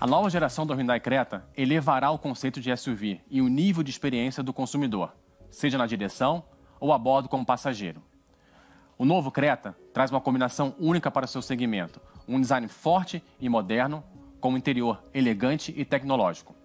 A nova geração do Hyundai Creta elevará o conceito de SUV e o nível de experiência do consumidor, seja na direção ou a bordo como passageiro. O novo Creta traz uma combinação única para o seu segmento, um design forte e moderno, com um interior elegante e tecnológico.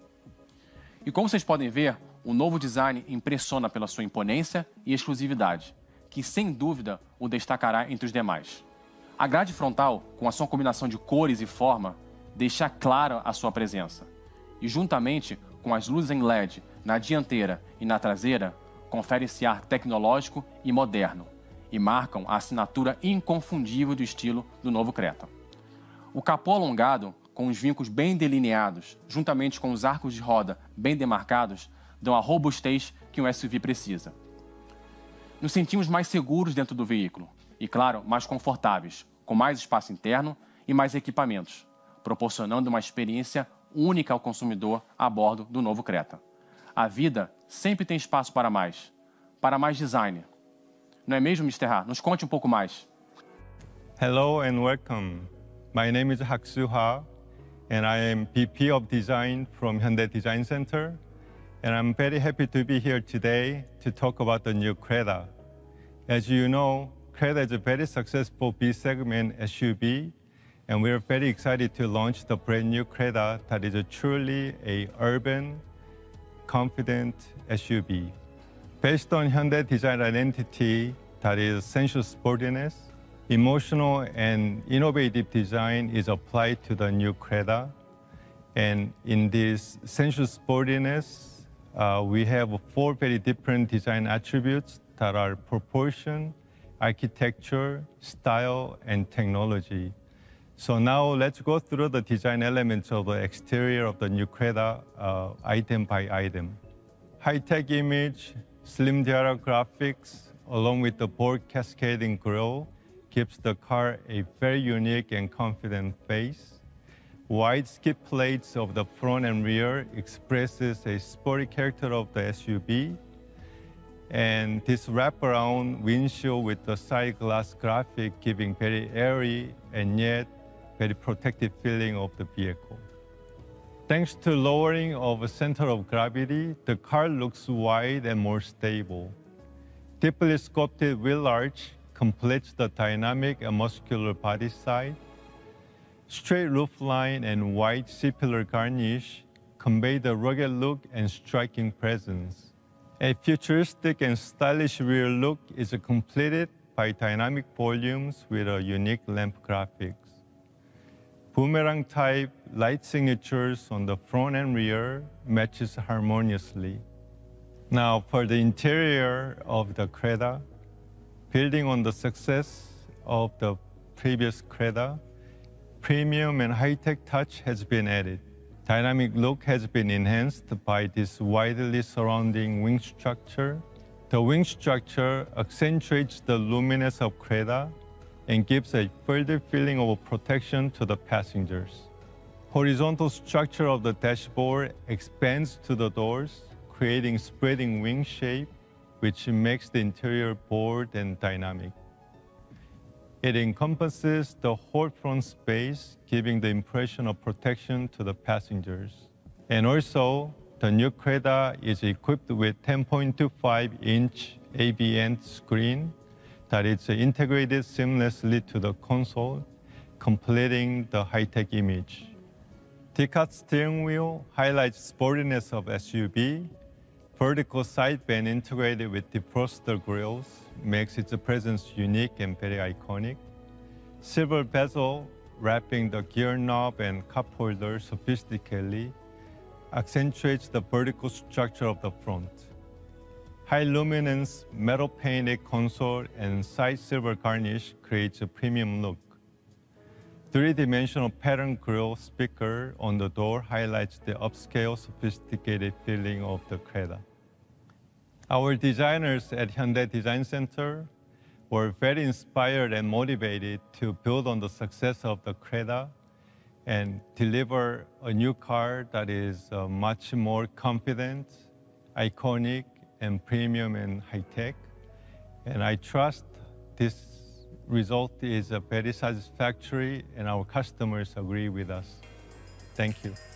E como vocês podem ver, o novo design impressiona pela sua imponência e exclusividade, que sem dúvida o destacará entre os demais. A grade frontal, com a sua combinação de cores e forma, deixa clara a sua presença. E juntamente com as luzes em LED na dianteira e na traseira, confere esse ar tecnológico e moderno e marcam a assinatura inconfundível do estilo do novo Creta. O capô alongado, com os vincos bem delineados, juntamente com os arcos de roda bem demarcados, dão a robustez que um SUV precisa. Nos sentimos mais seguros dentro do veículo e, claro, mais confortáveis, com mais espaço interno e mais equipamentos, proporcionando uma experiência única ao consumidor a bordo do novo Creta. A vida sempre tem espaço para mais design. Não é mesmo, Mr. Ha? Nos conte um pouco mais. Hello and welcome. My name is Hak-Soo Ha, and I am VP of Design from Hyundai Design Center. And I'm very happy to be here today to talk about the new Creta. As you know, Creta is a very successful B-segment SUV, and we're very excited to launch the brand new Creta that is truly an urban, confident SUV. Based on Hyundai design identity that is sensual sportiness, emotional and innovative design is applied to the new Creta. And in this sensual sportiness, we have 4 very different design attributes that are proportion, architecture, style, and technology. So now let's go through the design elements of the exterior of the new Creta item by item. High-tech image, slim diorama graphics, along with the bold cascading grille, gives the car a very unique and confident face. Wide skid plates of the front and rear expresses a sporty character of the SUV. And this wraparound windshield with the side glass graphic giving very airy and yet very protective feeling of the vehicle. Thanks to lowering of center of gravity, the car looks wide and more stable. Deeply sculpted wheel arch completes the dynamic and muscular body side. Straight roof line and wide C-pillar garnish convey the rugged look and striking presence. A futuristic and stylish rear look is completed by dynamic volumes with a unique lamp graphics. Boomerang-type light signatures on the front and rear matches harmoniously. Now for the interior of the Creta, building on the success of the previous Creta, premium and high-tech touch has been added. Dynamic look has been enhanced by this widely surrounding wing structure. The wing structure accentuates the luminance of Creta and gives a further feeling of protection to the passengers. Horizontal structure of the dashboard expands to the doors, creating spreading wing shape, which makes the interior bold and dynamic. It encompasses the whole front space, giving the impression of protection to the passengers. And also, the new Creta is equipped with 10.25-inch AV screen that is integrated seamlessly to the console, completing the high-tech image. T-Cut steering wheel highlights sportiness of SUV. Vertical side vent integrated with defroster grills makes its presence unique and very iconic. Silver bezel wrapping the gear knob and cup holder sophisticatedly accentuates the vertical structure of the front. High luminance metal painted console and side silver garnish creates a premium look. Three-dimensional pattern grille speaker on the door highlights the upscale, sophisticated feeling of the Creta. Our designers at Hyundai Design Center were very inspired and motivated to build on the success of the Creta and deliver a new car that is much more confident, iconic, and premium and high-tech. And I trust this result is very satisfactory and our customers agree with us. Thank you.